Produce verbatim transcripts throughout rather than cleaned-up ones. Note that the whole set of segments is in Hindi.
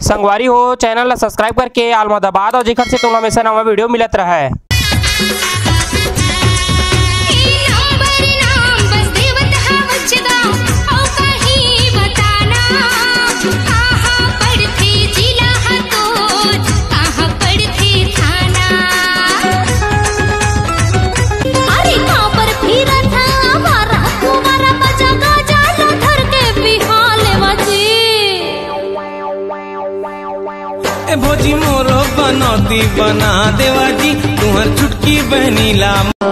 संगवारी हो चैनल ला सब्सक्राइब करके आल मा दबा दो जेकर से तुम हमेशा नवा वीडियो मिलत रहे। भोजी मोरो बनौती बना देवा जी तुहर चुटकी बहनी ला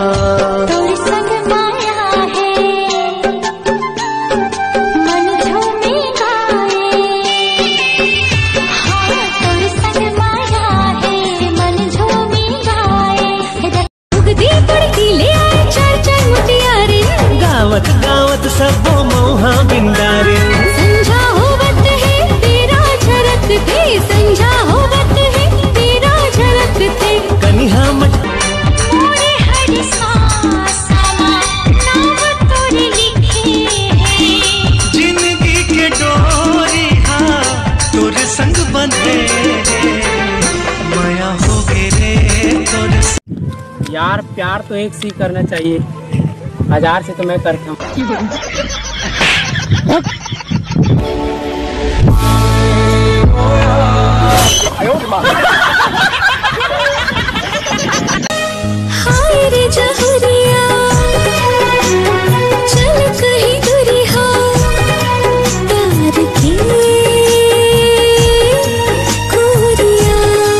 गावत गावत सब मोहा बिंदारे संझा होवत है तेरा झरक थे संझा होवत है तेरा झरक थे कनिहा मत मोरे हर सामा नाम तोरे लिखे हैं जिंदगी के डोरी हा तोरे संग बंधे माया हो गे रे तोरे। यार प्यार तो एक सी करना चाहिए, हजार से तो मैं करता हूँ। हाय रे जहुरिया चल कहीं दूरी हो प्यार की खूरिया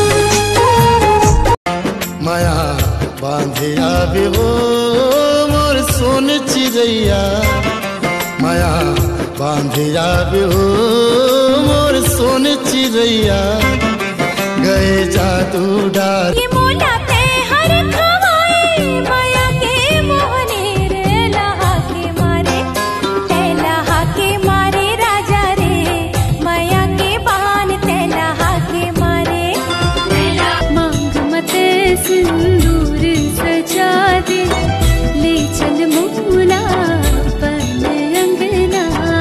माया बांधिया भी हो मोर सोन चिड़ैया माया बांधिया भी हो मोर सोन चिड़ैया गए जादू डार ये मोला पे हर खवाए माया के मोहने रे लहा के मारे तेलहा के मारे राजा रे माया के बान तेलहा के मारे मांग मत सिंदूर सजा दे ले चल मोला पन अंगना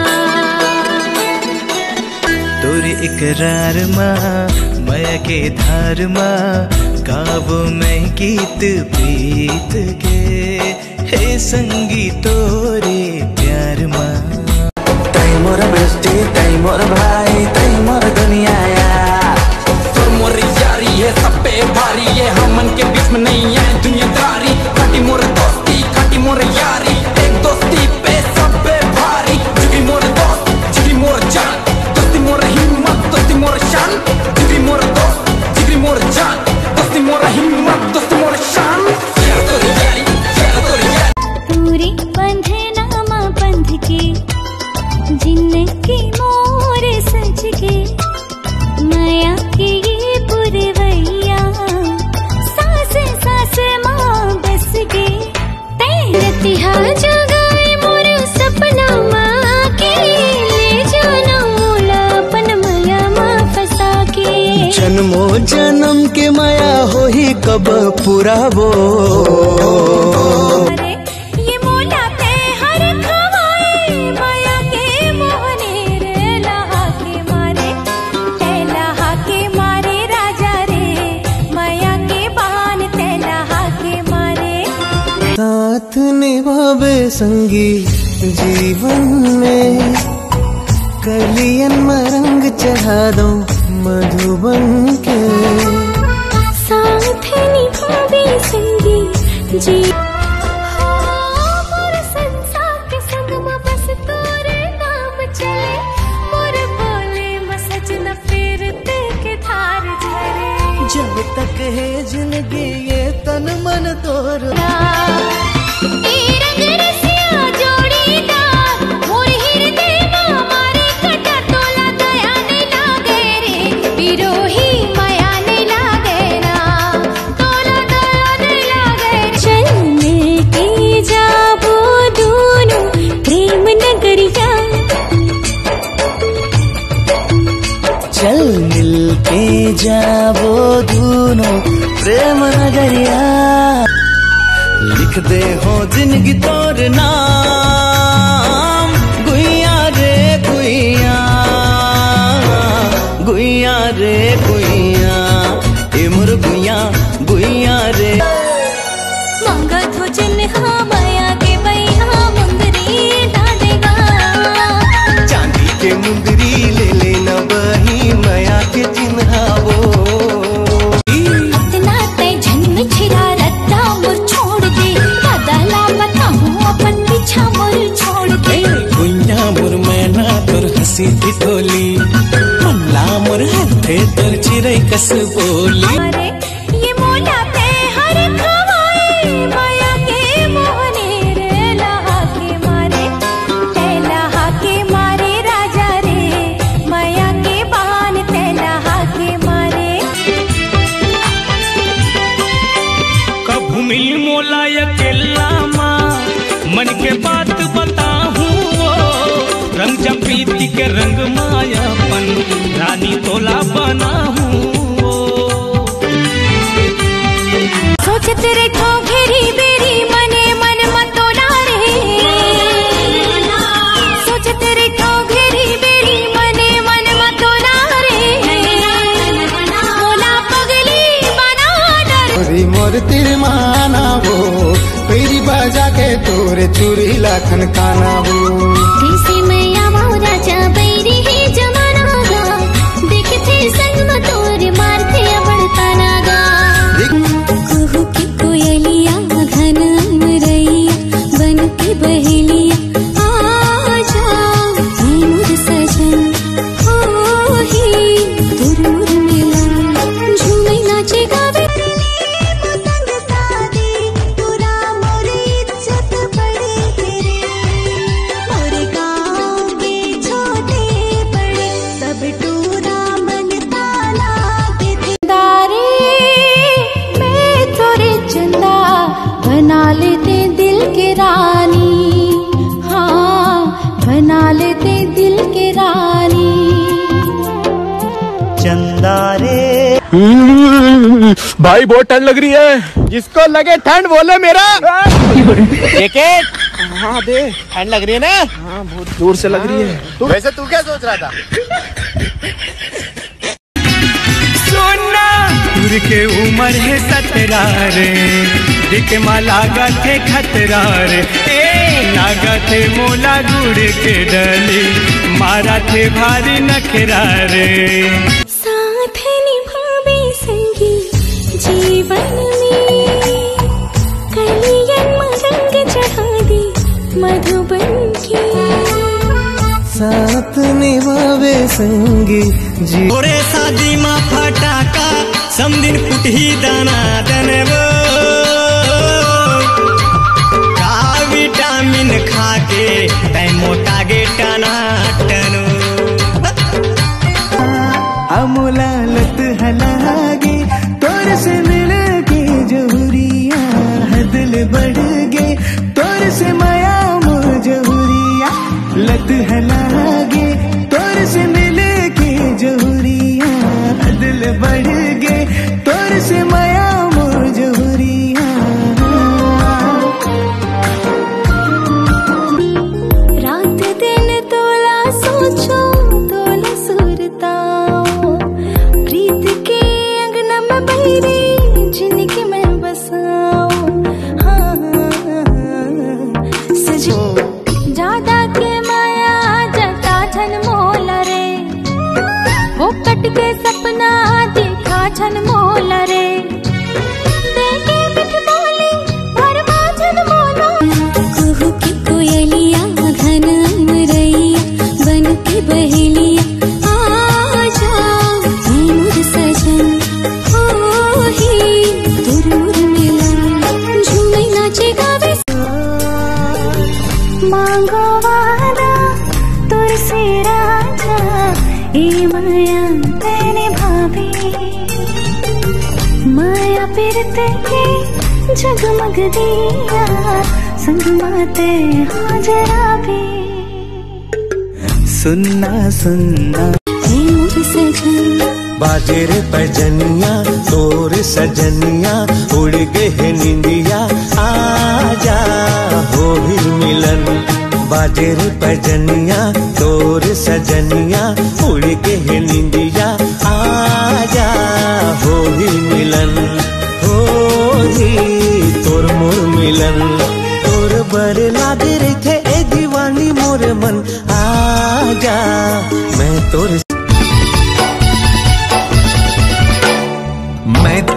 तोरे इकरार माँ माया के धार माँ गावो मैं गीत प्रीत के हे संगी तोरे प्यार माँ। तई मोर बेस्टी तई मोर भाई तई मोर दुनिया यार तोर मोर यारी है सब पे भारी है हमन के बीच में नहीं है दुनियादारी खाटी मोर दोस्ती खाटी मोर यारी एक दोस्ती पे सब पे भारी जुगी मोर दोस्त जुगी मोर जान दोस्ती मोर हिम्मत दोस्ती मोर शान जुगी मोर दोस्त जुगी मोर जान दोस्ती मोर हिम्मत दोस्ती मोर शान यार तोरी यारी यार तोरी यारी पूरे बंधे नामा बंध के जिनकी मोर सज के माया की ये पुरवैया सास सास माँ बस गे तैरतिहा जगाए मोर सपना माँ के ले जाना मोला अपन माया माँ फंसा के जन्मो जन्म के माया हो ही कब पूरा वो अरे ये मोला पे हर खवाए माया के मोहने रे लहा के मारे तेलहा के मारे राजा रे माया के बान तेलहा के मारे साथ निभावे संगी जीवन में कलियन मरंग चढ़ा दो मधुबन के साथ निभावे संगी जी हो मोर संसार के संग में बस तोरे नाम चले मोर बोले में सच न फेरते के धार झरे जब तक है जिंदगी ये तन मन तोर चल मिल के जाबो दोनों प्रेम नगरिया लिख दे हो जिंदगी तोर नाम गुइया रे गुइया गुइया रे गुइया, ए मोर गुइया गुइया रे। मांगा तो चिन्हा माया के बैया मुंदरी डालेगा, चांदी के मुंदरी ले लेना बही माया के चिन्हा वो। इतना ते जन्म छिरा रत्ता मुर छोड़ दे, बदला बताऊं अपन पीछा मुर छोड़ दे। गुइया मोर मैना तोर हंसी ठिठोली, मल्ला मोर हाथे तोर चिरै कस बोली। अरे ये मोला पे हर खवाए माया के मोहने रे लहा के मारे, ते लहा के मारे राजा रे, माया के बान ते लहा के मारे। कभू मिल मोला अकेला माँ, मन के बात बताहूँ वो, रंग जपीती के रंग मायापन, रानी तोला बना हूँ वो। सोचत रे ठो घेरी बेरी मने मन मतोला रे, सोचत रे ठो घेरी बेरी मने मन मतोला रे, मोला पगली बना डर। मोरी मोर तिर माना वो, पेरी बाजा के तोरे चूरी लाखन काना वो। जैसे मैया वो राजा बैरी है जमाना गा, देखते संग तोर मारते बढ़ता नागा। कुहू की कोयलिया घन अमरैया, बन के बहेलिया आजा, हे मोर सजन हो ही तुर मुर मिलन, झूमे नाचे गावे। बना लेते दिल के रानी, हाँ बना लेते दिल के रानी। चंदा रे भाई बहुत ठंड लग रही है, जिसको लगे ठंड बोले मेरा जैकेट। हाँ दे, ठंड लग रही है ना? हाँ बहुत दूर से लग रही है। तू वैसे तू क्या सोच रहा था? सोना दूर के उम्र है सतरा रे, दिख माला थे खतरा रे, ए नागा थे मोला गुड़ के डली, मारा थे भारी नखरा रे। साथ निभावे संगी जीवन में, कलियन मरंग चढ़ा दी मधुबन की। साथ निभावे संगी जी। ओरे शादी मा फटाका समदिन फुटही दाना दनबो, का विटामिन खाके तै मोटा गे टना टनो। अमोला लत हलागे तोर से मिलके जोहरिया, हदल बढ़ गे तोर से माया मो जोहरिया, लत हलागे तोर से मिलके जोहरिया, हदल बढ़ गे तोर से माया मो जोहरिया। रात दिन तोला सोचो तोला सुरताओ, प्रीत के अंगना में बहिरी जिनकी मैं बसाओ। हाँ सजो ज्यादा के माया जता छन मोला रे, वो कट के सपना देखा छन मोला रे, देखे मिठ बोली भरमा छन मोला। कुहू की कोयलिया घन अमरैया, बन के बहेलिया आजा, हे मोर सजन हो ही तुर मुर मिलन, झूमे नाचे गावे। मांगो वादा तुर से राजा, ए माया तेने भाभी, माया पिरते के जगमग दिया, संग माते हाजरा भी। सुनना सुनना हे मोर सजन, बाजे रे पैजनिया तोर सजनिया, उड़ गए निंदिया आजा हो भी मिलन। बाजे रे पैजनिया तोर सजनिया, उड़ गए निंदिया आ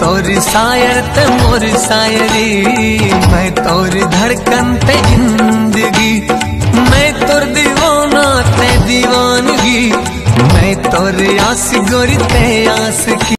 तोर शायर ते मोर शायरी, मैं तोर धड़कन ते जिंदगी, मैं तोर दीवाना ते दीवानगी, मैं तोर आस गोरी ते आस की।